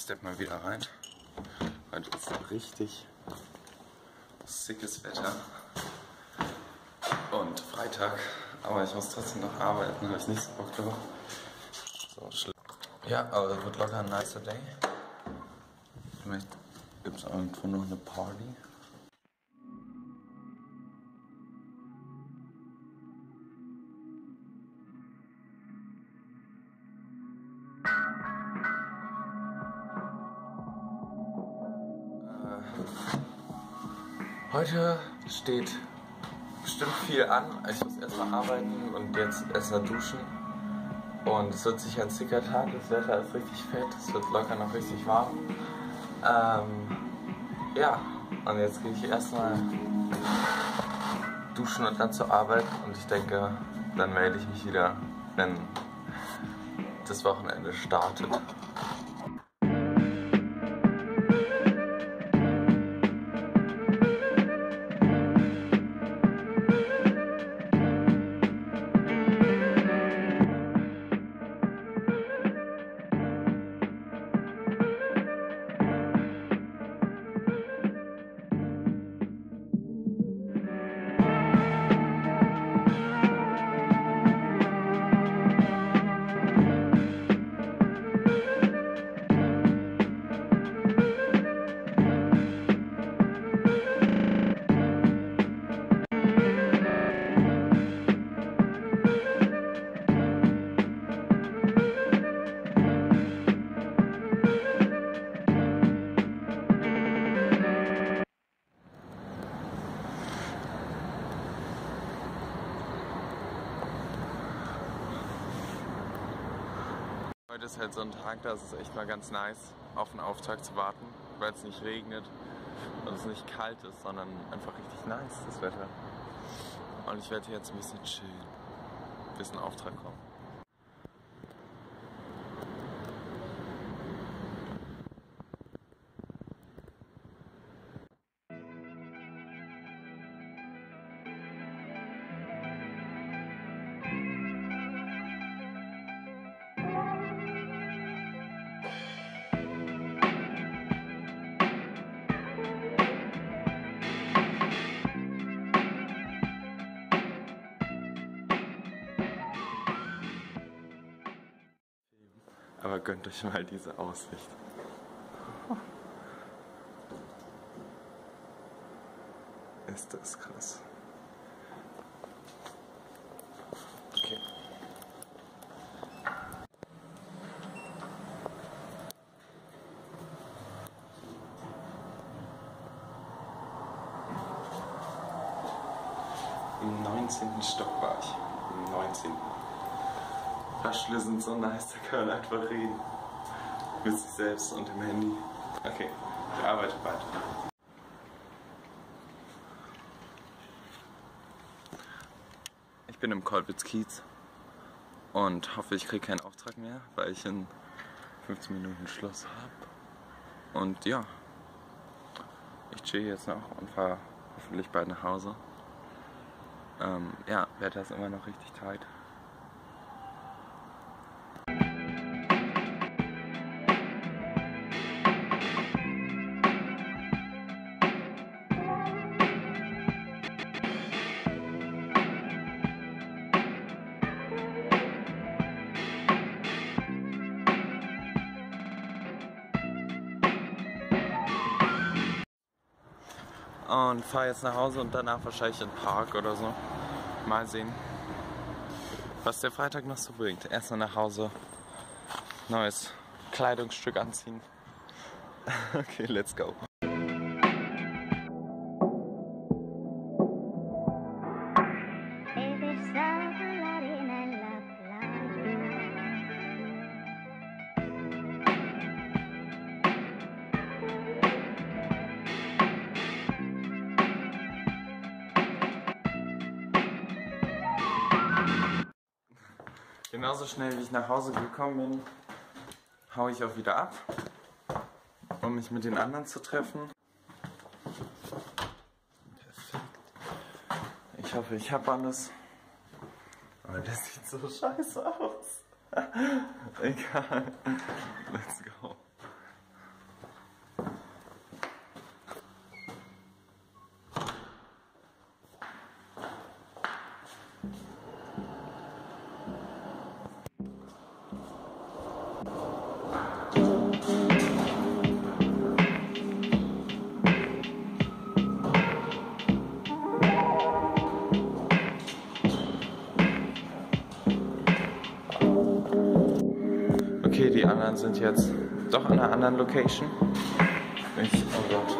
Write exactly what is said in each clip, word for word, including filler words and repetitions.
step mal wieder rein. Heute ist richtig sickes Wetter und Freitag, aber ich muss trotzdem noch arbeiten, habe ich nicht so Bock drauf. So, ja, aber es wird locker ein nicer Day. Vielleicht gibt es irgendwo noch eine Party. Heute steht bestimmt viel an. Ich muss erstmal arbeiten und jetzt erstmal duschen. Und es wird sicher ein sicker Tag. Das Wetter ist richtig fett. Es wird locker noch richtig warm. Ähm, ja, und jetzt gehe ich erstmal duschen und dann zur Arbeit. Und ich denke, dann melde ich mich wieder, wenn das Wochenende startet. Heute ist halt so ein Tag, da ist es echt mal ganz nice, auf den Auftrag zu warten, weil es nicht regnet und es nicht kalt ist, sondern einfach richtig nice, das Wetter. Und ich werde jetzt ein bisschen chillen, bis ein Auftrag kommt. Aber gönnt euch mal diese Aussicht. Ist das krass. Okay. Im neunzehnten Stock war ich. Im neunzehnten Fahrstühle sind so nice, da kann man einfach reden. Mit sich selbst und dem Handy. Okay, ich arbeite weiter. Ich bin im Kolbitz-Kiez und hoffe, ich kriege keinen Auftrag mehr, weil ich in fünfzehn Minuten Schluss habe. Und ja, ich chill jetzt noch und fahre hoffentlich bald nach Hause. Ähm, ja, Wetter ist immer noch richtig tight. Und fahre jetzt nach Hause und danach wahrscheinlich in den Park oder so. Mal sehen, was der Freitag noch so bringt. Erstmal nach Hause, neues Kleidungsstück anziehen. Okay, let's go. Genauso schnell wie ich nach Hause gekommen bin, haue ich auch wieder ab, um mich mit den anderen zu treffen. Perfekt. Ich hoffe, ich habe alles. Aber das sieht so scheiße aus. Egal. Let's go. einer anderen Location. Ich, oh Gott.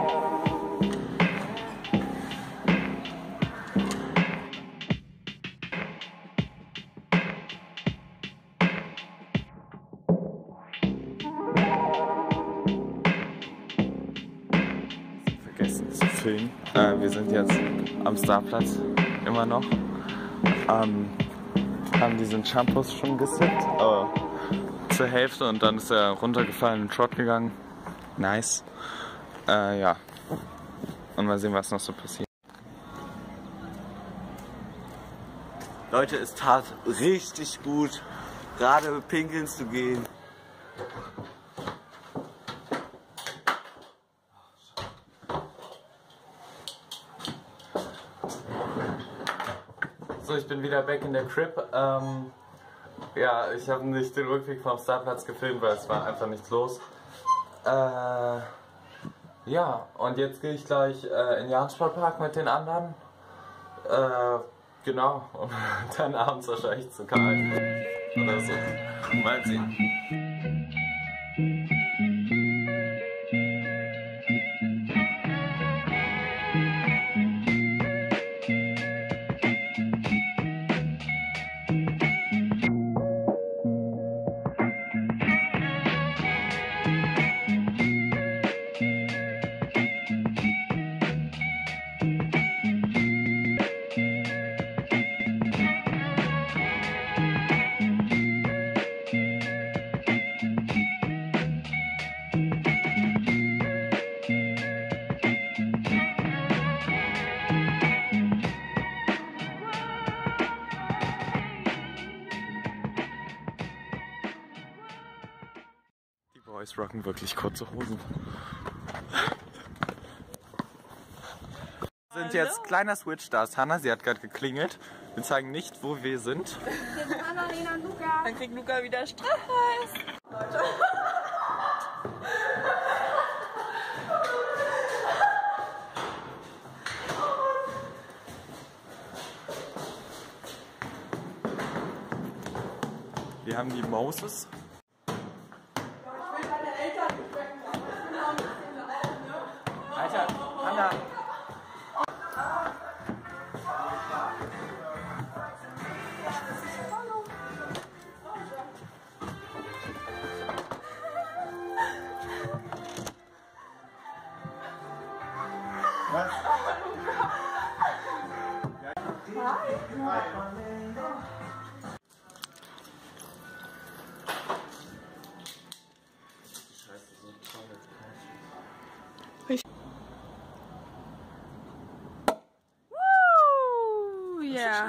Vergessen zu filmen. Äh, wir sind jetzt am Starplatz immer noch. Ähm, haben diesen Campus schon gesippt. Oh. Zur Hälfte und dann ist er runtergefallen und Trott gegangen. Nice. Äh, ja. Und mal sehen, was noch so passiert. Leute, es tat richtig gut, gerade pinkeln zu gehen. So, ich bin wieder back in der Crib. Ähm, ja, ich habe nicht den Rückweg vom Startplatz gefilmt, weil es war einfach nichts los. Äh, ja, und jetzt gehe ich gleich äh, in den Jahrensportpark mit den anderen. Äh, genau, um dann abends wahrscheinlich zu Karl oder so. Mal sehen. Boys rocken wirklich kurze Hosen. Wir sind jetzt kleiner Switch, da ist Hannah, sie hat gerade geklingelt. Wir zeigen nicht, wo wir sind. Wir sind Annalena und Luca. Dann kriegt Luca wieder Stress. Leute. Wir haben die Moses. Alter, Hannah! Was? Woo! Yeah.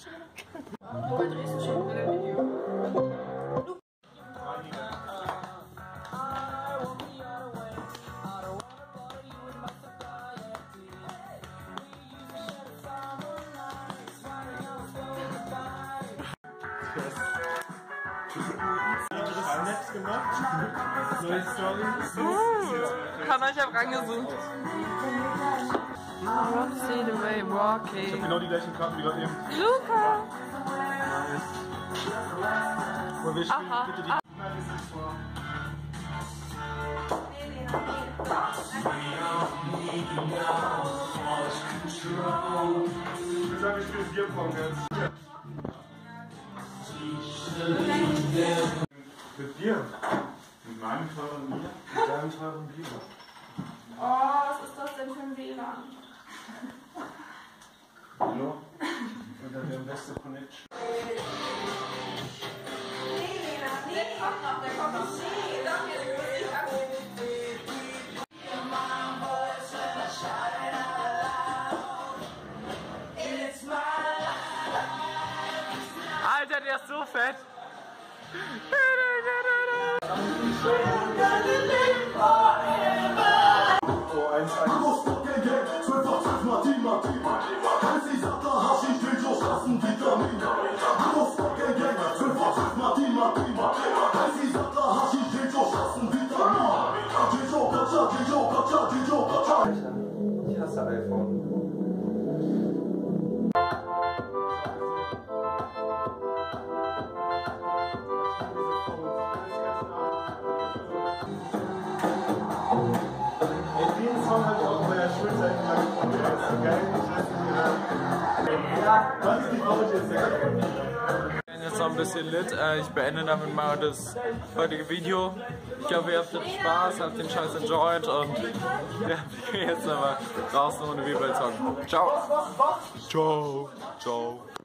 Hannah, ich hab rangesucht. See the way walking. Ich hab genau die gleichen Karten wie gerade eben. Luca! Wollen wir spielen Aha. bitte die Ah. Ich würde sagen, wir spielen Bierpong jetzt. Mit Bier? Mit meinem teuren Bier? Mit deinem teuren Bier. Oh, was ist das denn für ein W L A N? Hallo? Und dann der beste Connection. Nee, Lena, nee, der kommt noch, der kommt noch. Nee, doch, jetzt muss ich ab. Alter, der ist so fett! Oh, eins, Ich hasse iPhone. Ich bin jetzt noch ein bisschen lit. Ich beende damit mal das heutige Video. Ich hoffe, ihr habt Spaß, habt den Scheiß enjoyed und ja, wir gehen jetzt aber draußen ohne Bibel zocken. Ciao! Ciao! Ciao!